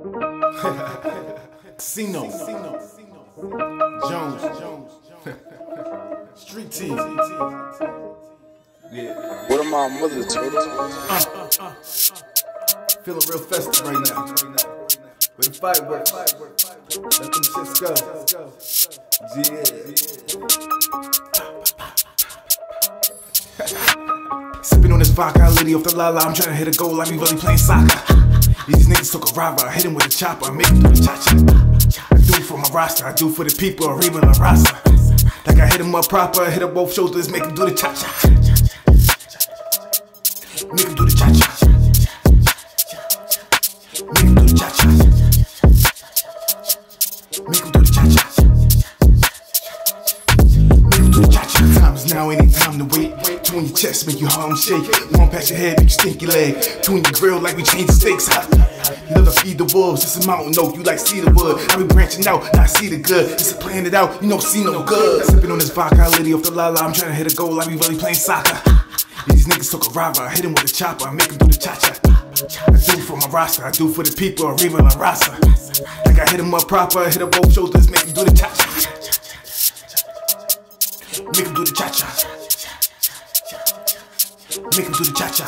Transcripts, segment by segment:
Casino, Jones, Street Team. Yeah. What am my mother told Feeling real festive right now. With the fireworks, let them shits go. Yeah. Sipping on this vodka, lady off the lala. I'm trying to hit a goal like we really playing soccer. These niggas took a ride, I hit him with a chopper, I make him do the cha-cha. I do it for my roster, I do it for the people, Arriba La Raza. Like I hit him up proper, hit up both shoulders, make him do the cha-cha. Make him do the cha-cha. Make him do the cha-cha. Make him do the cha-cha. Make him do the cha-cha. Time is now, ain't time to wait. Two in your chest, make you Harlem shake. One past your head, make you stink your leg. Two in your grill, like we change the stakes. You love to feed the wolves, it's a mountain oak, you like cedar wood. I be branching out, now I see the good. It's a playing it out, you don't see no good. Sipping on this vodka, lady off the lala. I'm trying to hit a goal like we really playing soccer. These niggas took a ride, I hit him with a chopper, I make him do the cha-cha. I do it for my roster, I do it for the people, Arriba La Raza. Like I hit him up proper, hit up both shoulders, make him do the cha-cha. Make him do the cha-cha. Make him do the cha-cha.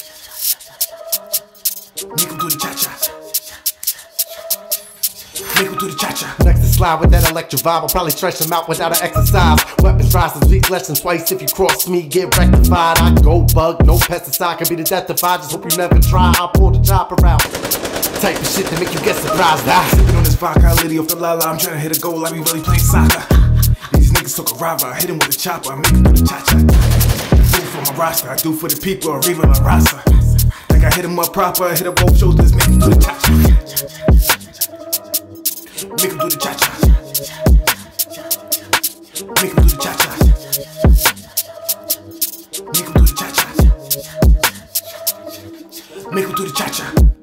Make him do the cha-cha. Make him do the cha-cha. Next to slide with that electric vibe, I'll probably stretch them out without an exercise. Weapons rise to speak less than twice. If you cross me, get rectified. I go bug, no pesticide can be the death of I. Just hope you never try. I'll pull the chopper out. Type of shit to make you get surprised. Sipping on this vodka, lady off the lala. I'm trying to hit a goal like we really playing soccer. These niggas took a ride, I hit him with a chopper, I make him do the cha-cha. I do it for my roster, I do it for the people, Arriba La Raza. Like I hit him up proper, hit up both shoulders, make him do the cha-cha. Make him do the cha-cha. Make him do the cha-cha. Make him do the cha-cha. Make him do the cha-cha.